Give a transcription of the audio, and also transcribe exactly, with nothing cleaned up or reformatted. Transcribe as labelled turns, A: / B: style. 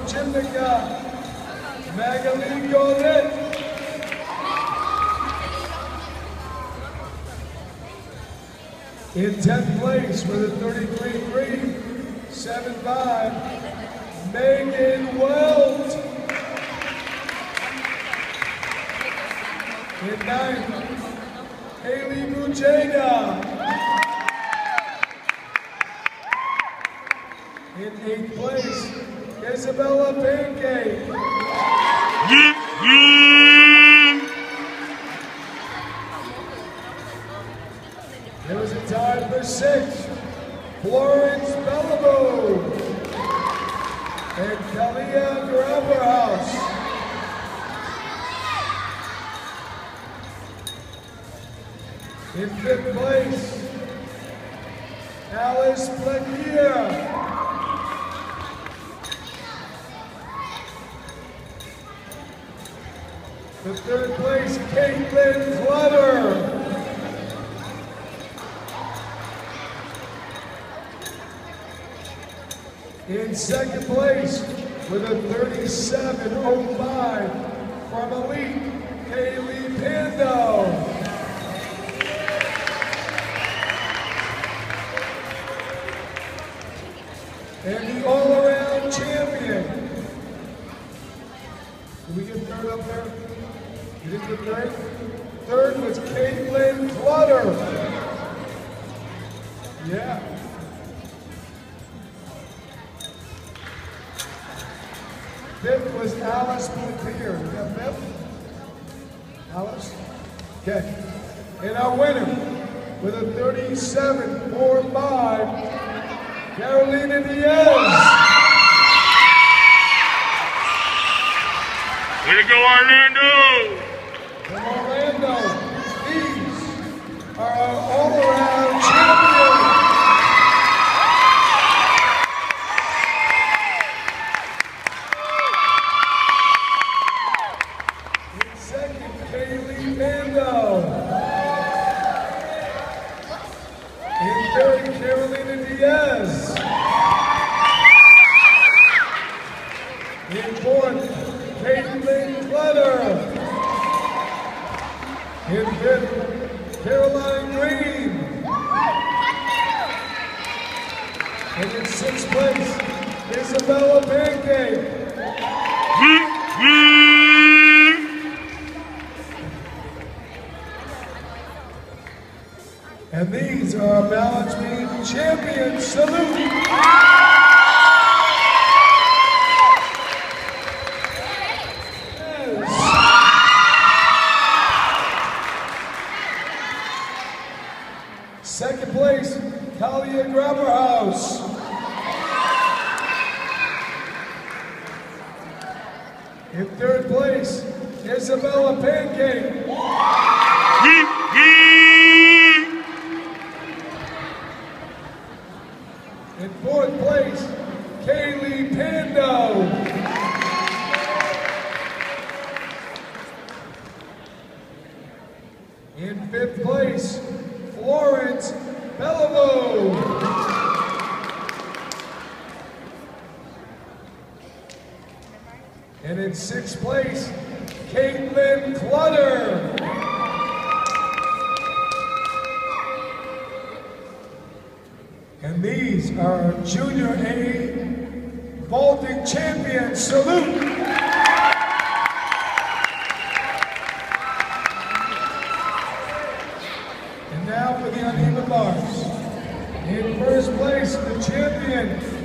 A: Gymnica, Magali Godet. In tenth place with a thirty-three three seven five, Megan Welt. In ninth, Haley Bujeda. In eighth place, Isabella Pancake. There was a tie for sixth, Florence Bellabo and Kalia Graberhaus. In fifth place, Alice Plaquier. The third place, Caitlin Clutter. In second place, with a thirty-seven oh five from Elite, Kaylee Pando. And the all-around champion. Did we get third up there? You didn't get third? Third was Caitlin Clutter. Yeah. Fifth was Alice Plaquier. Is that fifth? Alice? Okay. And our winner with a thirty-seven four five, Carolina Diaz.
B: Way to go, Orlando!
A: From Orlando, these are our all-around champions. In second, Kaylee Pando. In third, Carolina Diaz. In fourth, Caitlin Clutter. In fifth, Caroline Green. And in sixth place, Isabella Pancake. And these are our balance beam champions. Salute! Second place, Talia Graberhaus. In third place, Isabella Pancake. In fourth place, Kaylee Pando. In fifth place, Florence Bellabo. And in sixth place, Caitlin Clutter. And these are our Junior A vaulting champions. Salute! And now for the uneven bars. In first place, the champion,